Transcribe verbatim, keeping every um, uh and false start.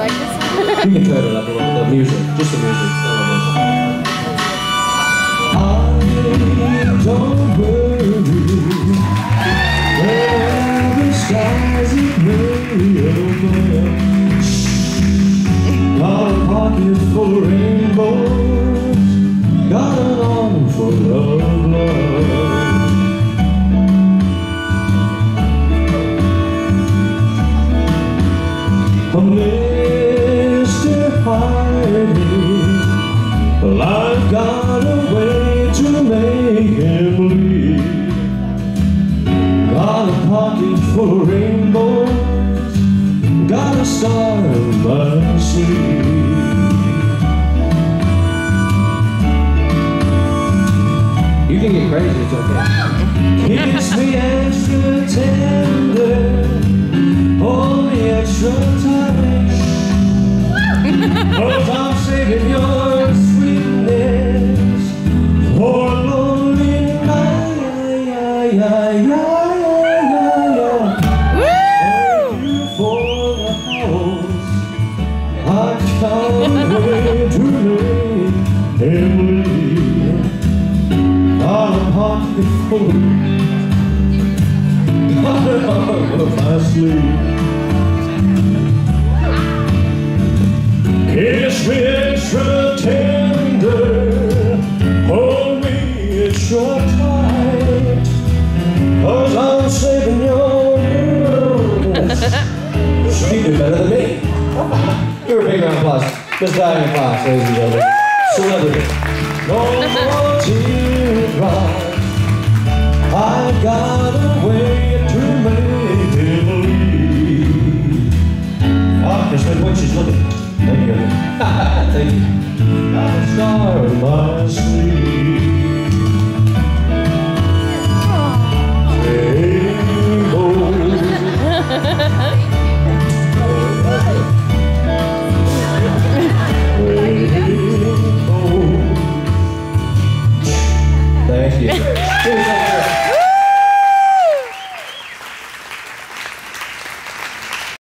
like this one? You can turn it up a little, the music, just the music, not I don't worry where the skies are gray over. Got a pocket full of rainbows, got an arm full of love. Mister Hearty, well, I've got a way to make him believe. Got a pocket full of rainbows, got a star in my sleeve. You can get crazy, it's okay. Kiss me extra tender, hold me extra tight, 'cause I'm saving your sweetness for a lonely night. Thank you for the house I found a way to make him leave. Got a pocket full, got an arm up my sleeve. Kiss me extra tender, hold me extra tight, 'cause I'm saving your girls. You do better than me. Give her a big round of applause. Miss Diane Fox, ladies and gentlemen. Celebrity. No more teardrops, I got a way to make him believe. Ah, just like when she's looking. Thank you. Thank you. Got a star in my sleeve. Rainbows. Rainbows. Thank you.